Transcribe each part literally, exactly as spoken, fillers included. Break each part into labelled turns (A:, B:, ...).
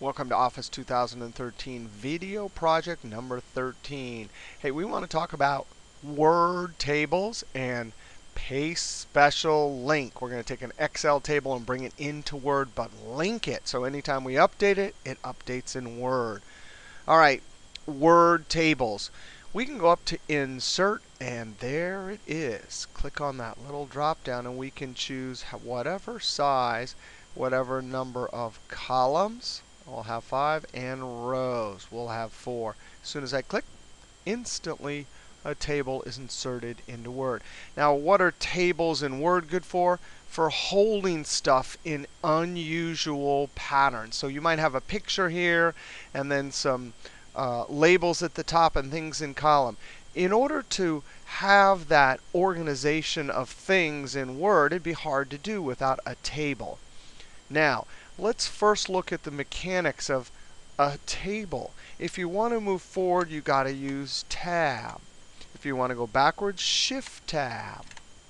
A: Welcome to Office two thousand thirteen video project number thirteen. Hey, we want to talk about Word tables and paste special link. We're going to take an Excel table and bring it into Word, but link it. So anytime we update it, it updates in Word. All right, Word tables. We can go up to Insert, and there it is. Click on that little drop down, and we can choose whatever size, whatever number of columns. We'll have five, and rows. We'll have four. As soon as I click, instantly a table is inserted into Word. Now, what are tables in Word good for? For holding stuff in unusual patterns. So you might have a picture here, and then some uh, labels at the top and things in column. In order to have that organization of things in Word, it'd be hard to do without a table. Now, let's first look at the mechanics of a table. If you want to move forward, you've got to use Tab. If you want to go backwards, Shift Tab.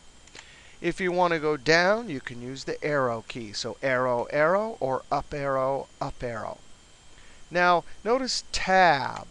A: If you want to go down, you can use the arrow key. So arrow, arrow, or up arrow, up arrow. Now, notice Tab.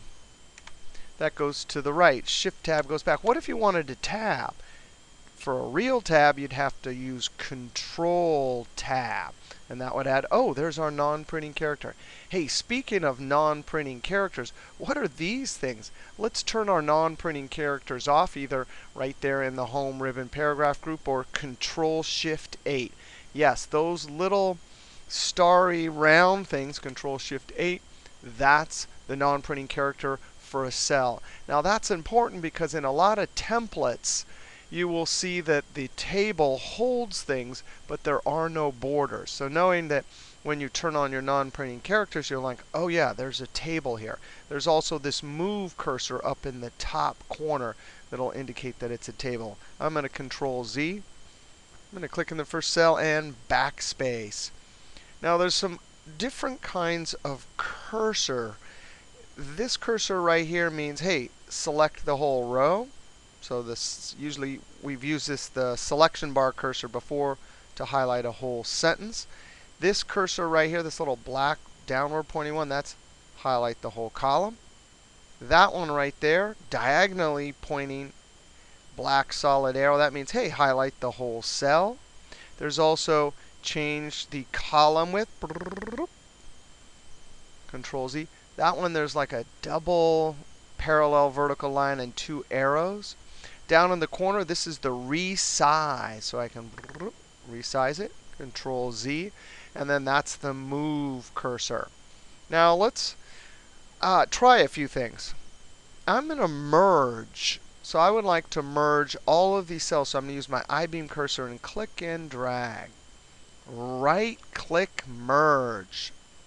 A: That goes to the right. Shift Tab goes back. What if you wanted to tab? For a real tab, you'd have to use Control Tab. And that would add, oh, there's our non-printing character. Hey, speaking of non-printing characters, what are these things? Let's turn our non-printing characters off, either right there in the Home Ribbon Paragraph group or Control Shift eight. Yes, those little starry round things, Control Shift eight, that's the non-printing character for a cell. Now, that's important because in a lot of templates, you will see that the table holds things, but there are no borders. So knowing that when you turn on your non-printing characters, you're like, oh yeah, there's a table here. There's also this move cursor up in the top corner that'll indicate that it's a table. I'm going to Control Z. I'm going to click in the first cell and backspace. Now there's some different kinds of cursor. This cursor right here means, hey, select the whole row. So this usually we've used this the selection bar cursor before to highlight a whole sentence. This cursor right here, this little black downward pointing one, that's highlight the whole column. That one right there, diagonally pointing black solid arrow, that means, hey, highlight the whole cell. There's also change the column width. Control Z. That one, there's like a double parallel vertical line and two arrows. Down in the corner, this is the resize. So I can resize it, Control Z. And then that's the move cursor. Now let's uh, try a few things. I'm going to merge. So I would like to merge all of these cells. So I'm going to use my I-beam cursor and click and drag. Right-click merge.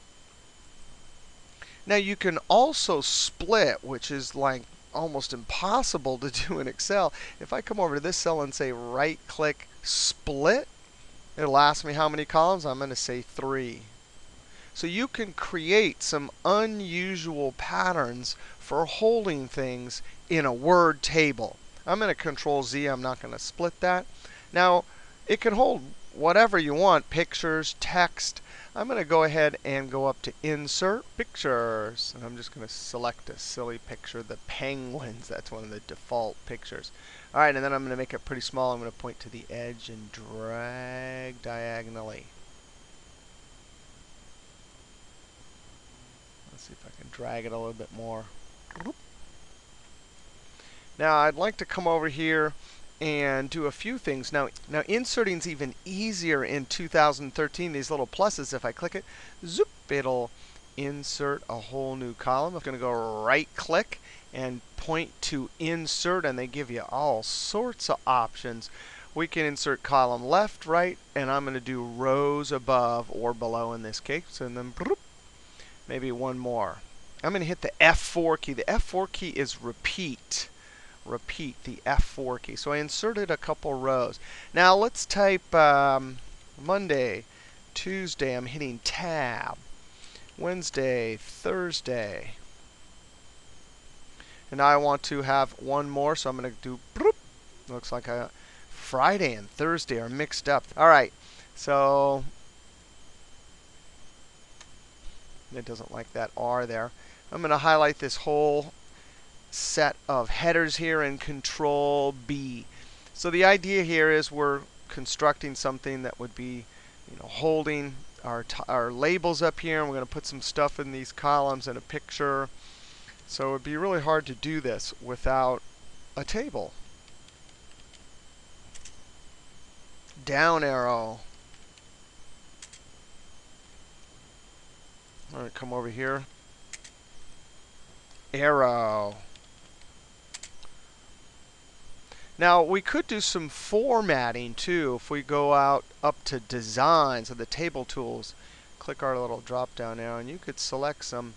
A: Now you can also split, which is like almost impossible to do in Excel. If I come over to this cell and say right-click split, it'll ask me how many columns. I'm going to say three. So you can create some unusual patterns for holding things in a Word table. I'm going to Control Z. I'm not going to split that. Now, it can hold whatever you want, pictures, text. I'm going to go ahead and go up to Insert, Pictures. And I'm just going to select a silly picture, the penguins. That's one of the default pictures. All right, and then I'm going to make it pretty small. I'm going to point to the edge and drag diagonally. Let's see if I can drag it a little bit more. Now, I'd like to come over here and do a few things. Now, now inserting is even easier in two thousand thirteen. These little pluses, if I click it, zoop, it'll insert a whole new column. I'm going to go right-click and point to Insert, and they give you all sorts of options. We can insert column left, right, and I'm going to do rows above or below in this case, and then maybe one more. I'm going to hit the F four key. The F four key is repeat. Repeat, the F four key. So I inserted a couple rows. Now let's type um, Monday, Tuesday. I'm hitting Tab. Wednesday, Thursday. And now I want to have one more, so I'm going to do, bloop. Looks like a Friday and Thursday are mixed up. All right, so It doesn't like that R there. I'm going to highlight this whole set of headers here and Control B. So the idea here is we're constructing something that would be, you know, holding our, t our labels up here, and we're going to put some stuff in these columns and a picture. So it would be really hard to do this without a table. Down arrow. All right, come over here. Arrow. Now we could do some formatting too. If we go out up to Design, so the Table Tools, click our little drop down arrow, and you could select some.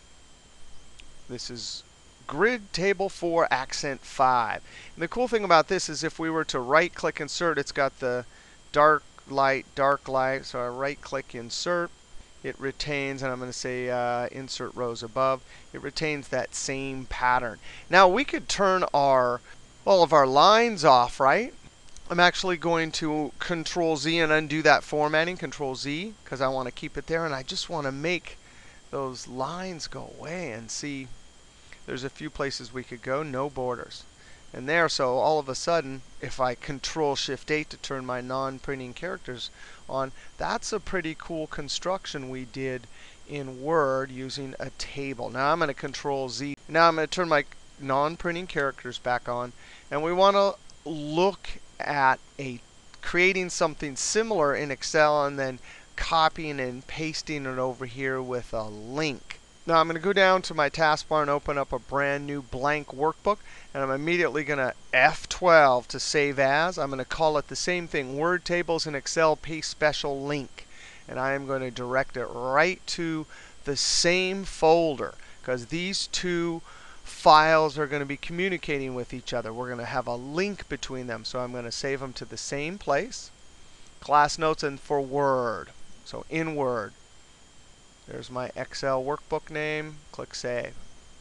A: This is Grid Table four Accent five. And the cool thing about this is if we were to right click Insert, it's got the dark light, dark light. So I right click Insert. It retains, and I'm going to say uh, Insert Rows Above. It retains that same pattern. Now we could turn our all of our lines off, right? I'm actually going to Control Z and undo that formatting, Control Z, because I want to keep it there, and I just want to make those lines go away. And see, there's a few places we could go, no borders. And there, so all of a sudden, if I Control Shift eight to turn my non-printing characters on, that's a pretty cool construction we did in Word using a table. Now I'm going to Control Z. Now I'm going to turn my non-printing characters back on, and we want to look at a creating something similar in Excel and then copying and pasting it over here with a link. Now I'm going to go down to my taskbar and open up a brand new blank workbook, and I'm immediately going to F twelve to save as. I'm going to call it the same thing, Word Tables in Excel Paste Special Link, and I am going to direct it right to the same folder, because these two files are going to be communicating with each other. We're going to have a link between them. So I'm going to save them to the same place. Class notes and for Word. So in Word. There's my Excel workbook name. Click Save.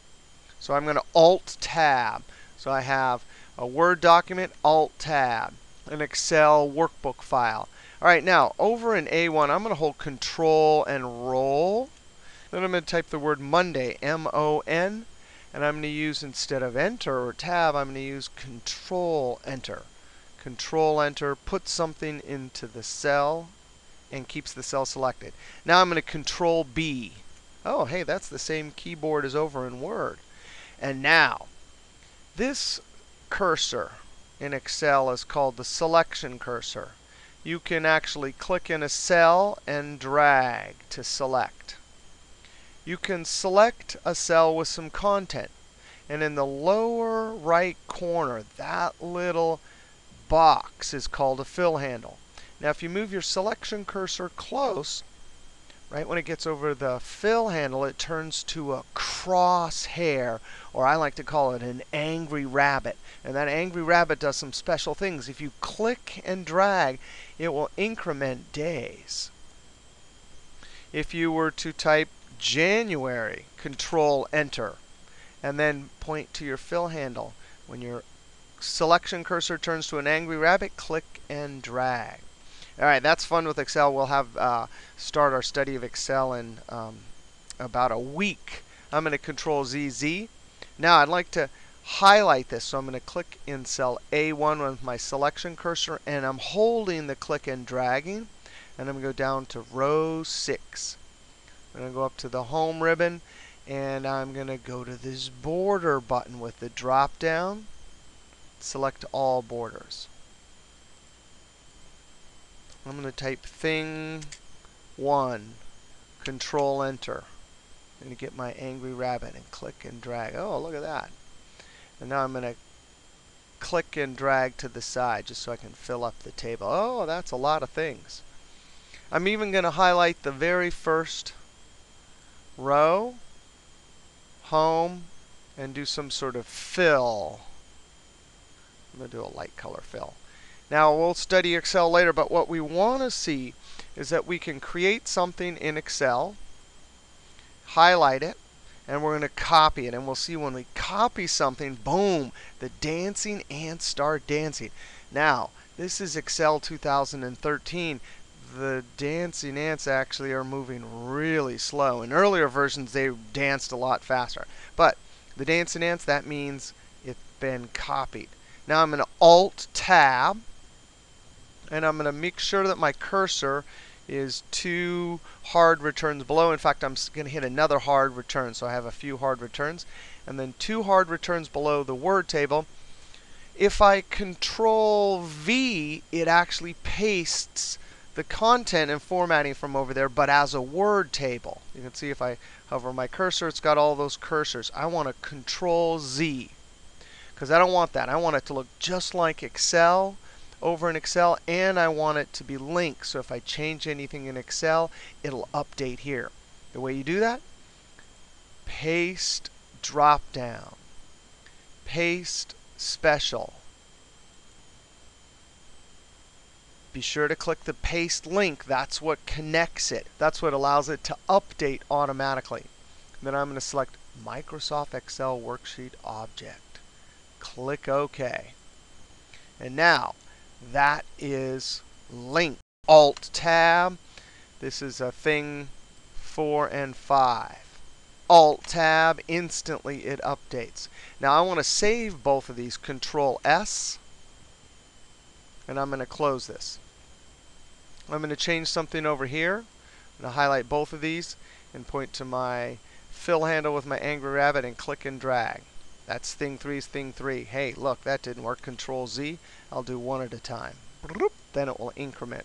A: So I'm going to Alt-Tab. So I have a Word document, Alt-Tab, an Excel workbook file. All right, now over in A one, I'm going to hold Control and Roll. Then I'm going to type the word Monday, M O N. And I'm going to use, instead of Enter or Tab, I'm going to use Control Enter. Control Enter, put something into the cell, and keeps the cell selected. Now I'm going to Control B. Oh, hey, that's the same keyboard as over in Word. And now, this cursor in Excel is called the selection cursor. You can actually click in a cell and drag to select. You can select a cell with some content. And in the lower right corner, that little box is called a fill handle. Now if you move your selection cursor close, right when it gets over the fill handle, it turns to a crosshair, or I like to call it an angry rabbit. And that angry rabbit does some special things. If you click and drag, it will increment days. If you were to type January, Control Enter, and then point to your fill handle. When your selection cursor turns to an angry rabbit, click and drag. All right, that's fun with Excel. We'll have uh, start our study of Excel in um, about a week. I'm going to Control Z Z. Now I'd like to highlight this, so I'm going to click in cell A one with my selection cursor, and I'm holding the click and dragging, and I'm going to go down to row six. I'm going to go up to the Home ribbon, and I'm going to go to this Border button with the drop down. Select all borders. I'm going to type Thing one, Control Enter. I'm going to get my angry rabbit and click and drag. Oh, look at that. And now I'm going to click and drag to the side just so I can fill up the table. Oh, that's a lot of things. I'm even going to highlight the very first row, Home, and do some sort of fill. I'm going to do a light color fill. Now we'll study Excel later, but what we want to see is that we can create something in Excel, highlight it, and we're going to copy it. And we'll see when we copy something, boom, the dancing ants start dancing. Now, this is Excel two thousand thirteen. the dancing ants actually are moving really slow. In earlier versions, they danced a lot faster. But the dancing ants, that means it's been copied. Now I'm going to Alt-Tab, and I'm going to make sure that my cursor is two hard returns below. In fact, I'm going to hit another hard return, so I have a few hard returns. And then two hard returns below the word table. If I Control V, it actually pastes the content and formatting from over there, but as a word table. You can see if I hover my cursor, it's got all those cursors. I want to Control Z, because I don't want that. I want it to look just like Excel over in Excel, and I want it to be linked. So if I change anything in Excel, it'll update here. The way you do that, paste drop down, paste special. Be sure to click the paste link. That's what connects it. That's what allows it to update automatically. Then I'm going to select Microsoft Excel Worksheet Object. Click OK. And now that is linked. Alt-Tab. This is a thing four and five. Alt-Tab, instantly it updates. Now I want to save both of these. Control S. And I'm going to close this. I'm going to change something over here. I'm going to highlight both of these and point to my fill handle with my Angry Rabbit and click and drag. That's thing three's thing three. Hey, look, that didn't work. Control Z. I'll do one at a time. Then it will increment.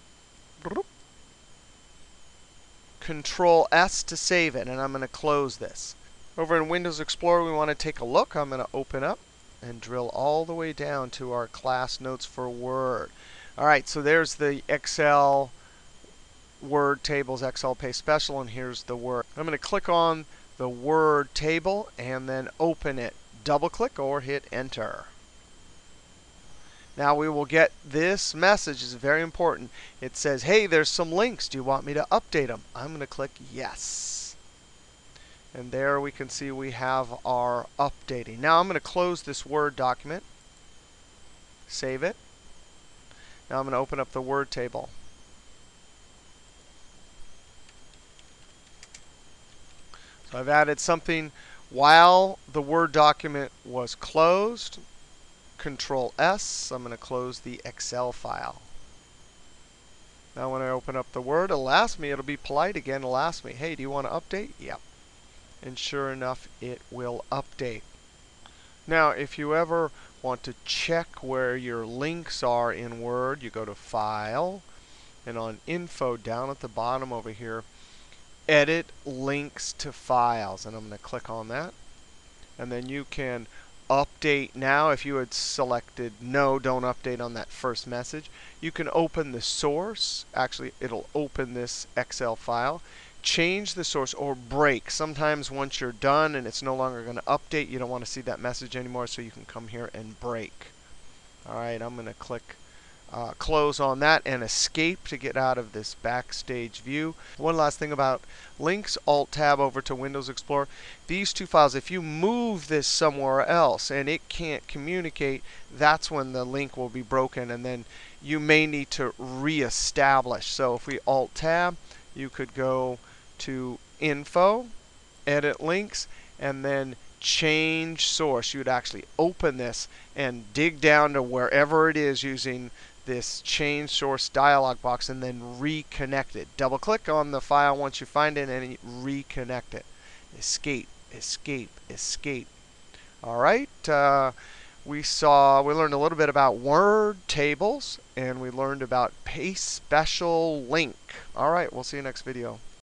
A: Control S to save it, and I'm going to close this. Over in Windows Explorer, we want to take a look. I'm going to open up and drill all the way down to our class notes for Word. All right, so there's the Excel Word tables, Excel Pay Special, and here's the Word. I'm going to click on the Word table and then open it. Double click or hit Enter. Now we will get this message. Is very important. It says, hey, there's some links. Do you want me to update them? I'm going to click Yes. And there we can see we have our updating. Now I'm going to close this Word document. Save it. Now I'm going to open up the Word table. So I've added something while the Word document was closed. Control S. I'm going to close the Excel file. Now when I open up the Word, it'll ask me, it'll be polite again, it'll ask me, hey, do you want to update? Yep. And sure enough, it will update. Now, if you ever want to check where your links are in Word, you go to File, and on Info down at the bottom over here, Edit Links to Files. And I'm going to click on that. And then you can update now. If you had selected no, don't update on that first message, you can open the source. Actually, it'll open this Excel file. Change the source or break. Sometimes once you're done and it's no longer going to update, you don't want to see that message anymore, so you can come here and break. All right, I'm going to click uh, close on that and escape to get out of this backstage view. One last thing about links, Alt-Tab over to Windows Explorer. These two files, if you move this somewhere else and it can't communicate, that's when the link will be broken, and then you may need to reestablish. So if we Alt-Tab, you could go to Info, Edit Links, and then Change Source. You would actually open this and dig down to wherever it is using this Change Source dialog box and then reconnect it. Double click on the file once you find it and reconnect it. Escape, escape, escape. All right. Uh, we saw, we learned a little bit about Word tables, and we learned about Paste Special Link. All right, we'll see you next video.